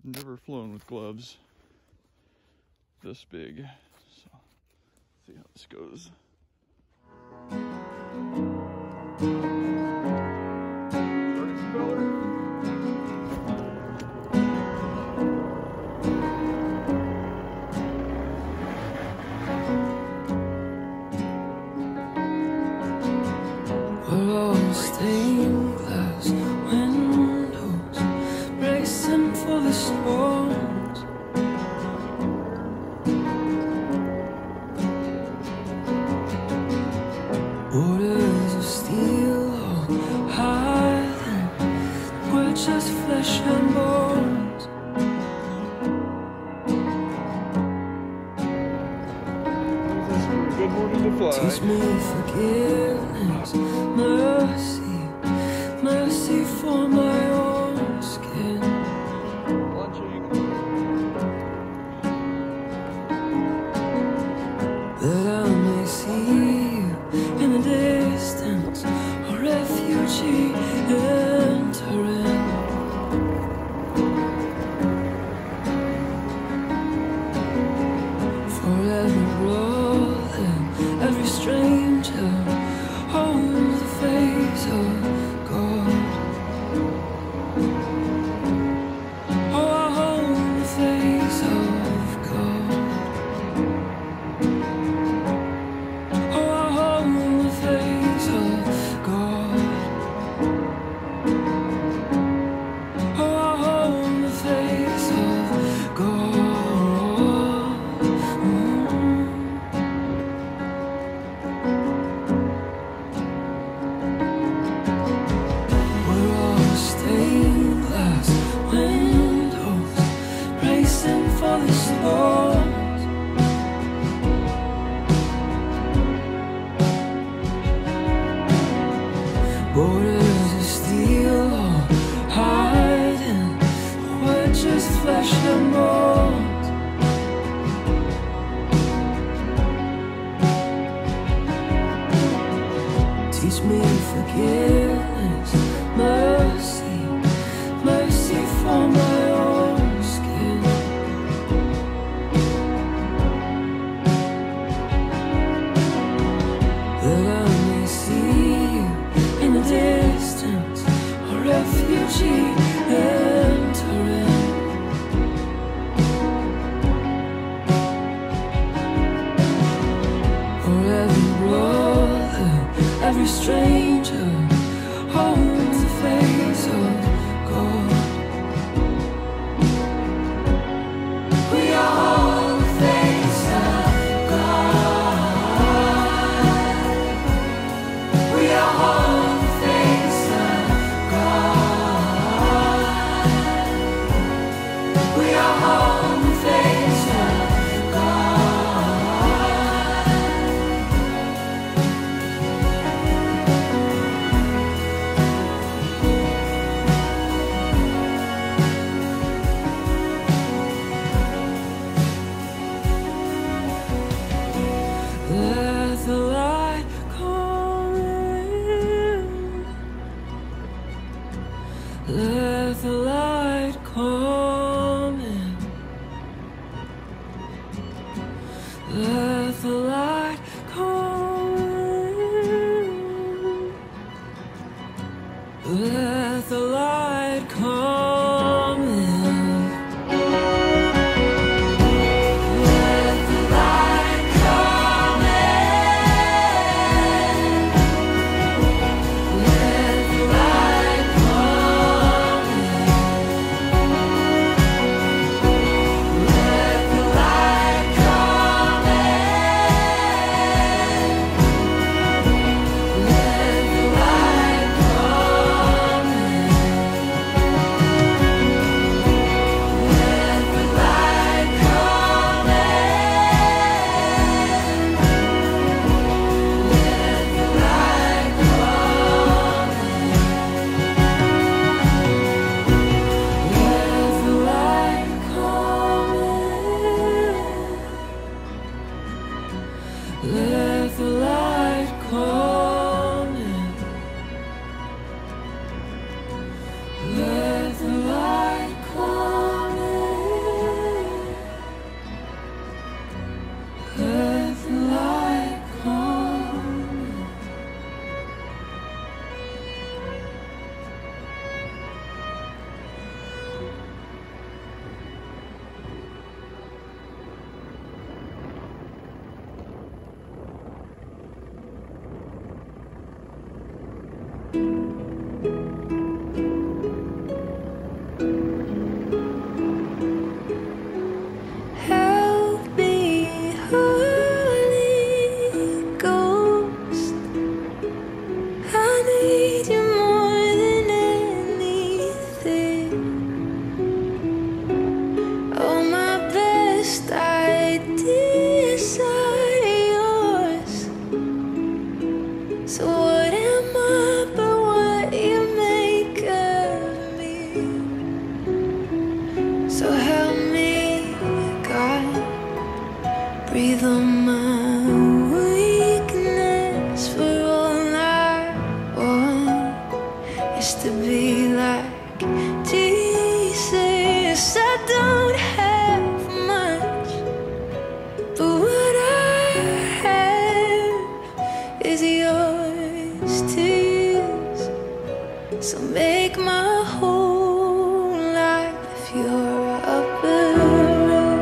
Never flown with gloves this big, so let's see how this goes. We're all stained glass windows, bracing for the storms. Borders of steel all hiding, we're just flesh and bones. Good morning to fly. Teach me forgiveness, mercy, mercy for my own skin. That I may see you in the distance, a refugee entering. For every brother, every stranger holds the face of God. Oh, I hold the face of God. Oh, I hold the face of God. Oh, I hold the face of God. We're all stained glass windows, bracing for the storms. Borders of steel all hiding, we're just flesh and bones. Teach me forgiveness, mercy, mercy for my own skin. That I may see you in the distance, a refugee entering. For every brother, every stranger holds the face of God. We all the face of God. We all the face of God. We all the face of God. So what am I but what you make of me? So help me, God, breathe on my weakness. For all I want is to be like Jesus. I don't have much, but what I have is yours to use. So make my whole life your upper room.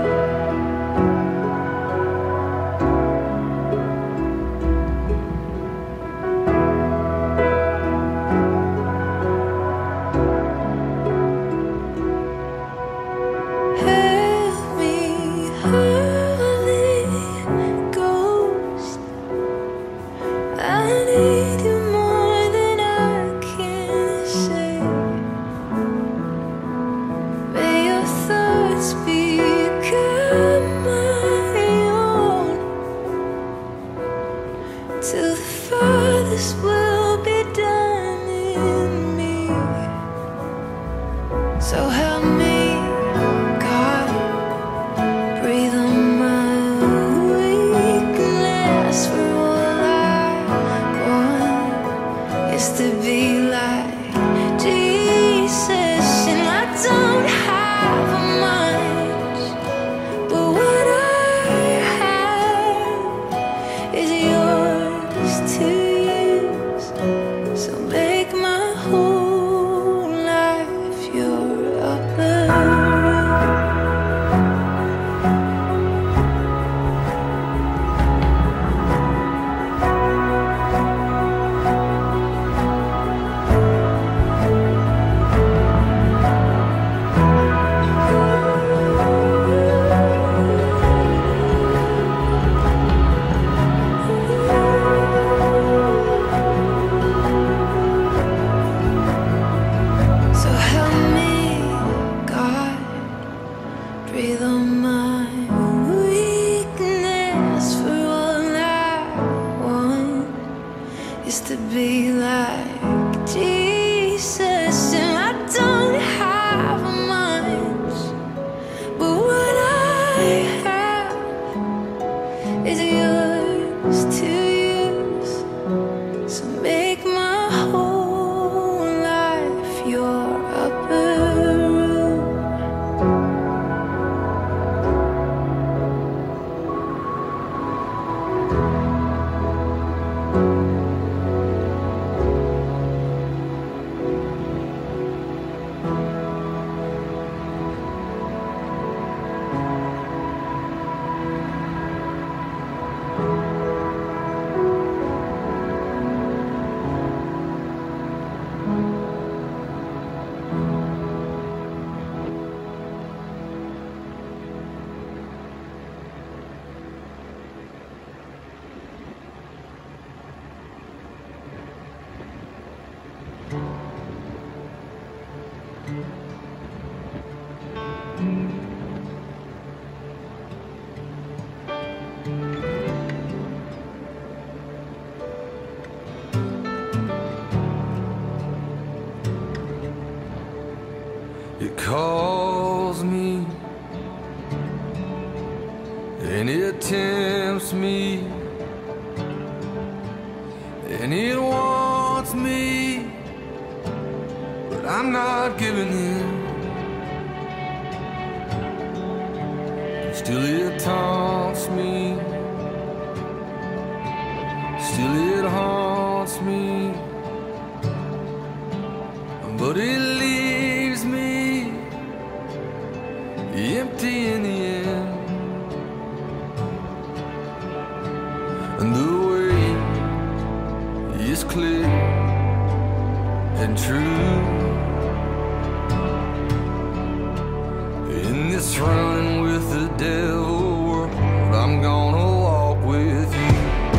Help me, Holy Ghost. I need you more than I can say. May your thoughts become my own, till the Father's will be done in me. So help me, God, breathe on my weakness. For all I want is to be like Jesus. And I don't have much, but what I have is yours to use. So make my whole life your upper room. So help me, God, breathe on my weakness. For all I want is to be like Jesus. And I don't have much, but what I have is yours to use. So make my whole life your upper room. It calls me and it tempts me and it wants me, but I'm not giving in. Still it taunts me, still it haunts me, but it leaves me empty in the end. And the way is clear and true. In this running with the devil world, I'm gonna walk with you.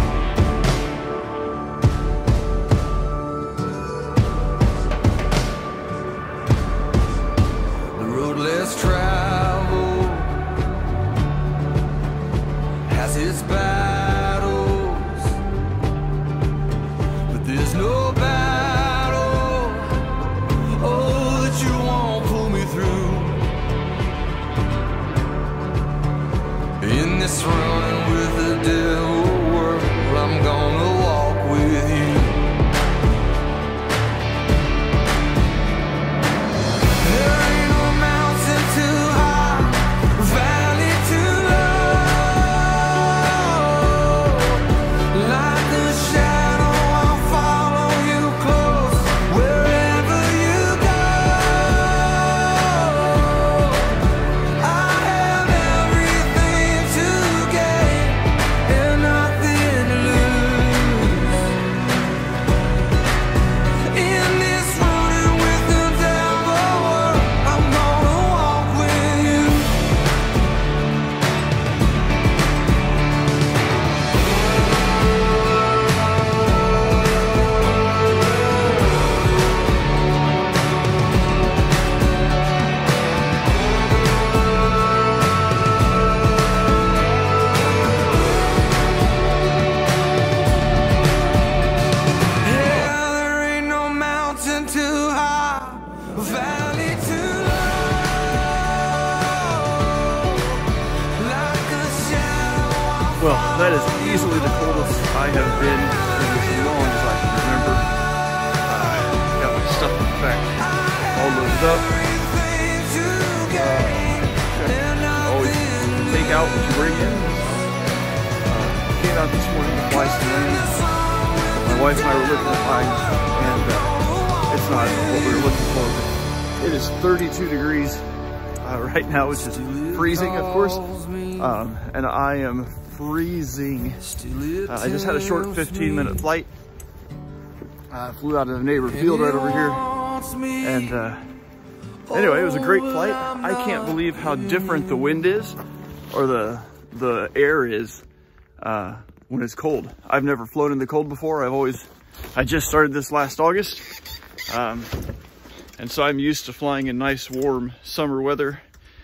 The road less traveled has its battles, There's no battle, oh, that you won't pull me through. In this running with the devil world, I'm gonna walk with you. There ain't no mountain too high, valley too low. Like a shadow, I'll follow you close wherever you go. I have everything to gain and nothing to lose. In this running with the devil world, I'm gonna walk with you. Yeah, there ain't no mountain too high, valley too low. Like a shadow, Well, that is easily the coldest I have been in as long as I can remember. Got my stuff back all loaded up. Always take out what you bring in. Came out this morning to fly some land. My wife and I were looking at flies, and it's not what we were looking for. It is 32 degrees right now, which is freezing, of course, and I am freezing. I just had a short 15-minute flight. Flew out of the neighbor field right over here, and anyway, it was a great flight. I can't believe how different the wind is, or the air is when it's cold. I've never flown in the cold before. I just started this last August, and so I'm used to flying in nice warm summer weather,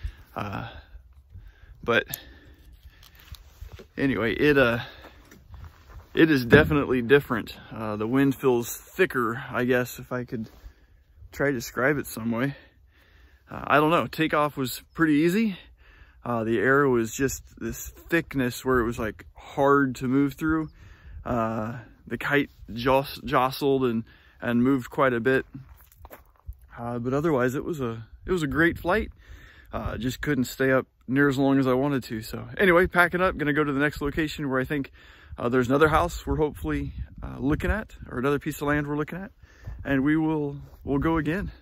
but anyway, it is definitely different. The wind feels thicker, I guess, if I could try to describe it some way. I don't know. Takeoff was pretty easy. The air was just this thickness where it was like hard to move through. The kite jostled and moved quite a bit. But otherwise it was a great flight. Just couldn't stay up near as long as I wanted to. So anyway, packing up, gonna go to the next location where I think there's another house we're hopefully looking at, or another piece of land we're looking at, and we'll go again.